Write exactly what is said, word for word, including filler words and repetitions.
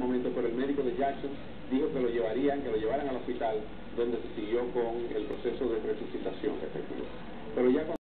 momento, pero el médico de Jackson dijo que lo llevarían, que lo llevaran al hospital, donde se siguió con el proceso de resucitación efectiva. Pero ya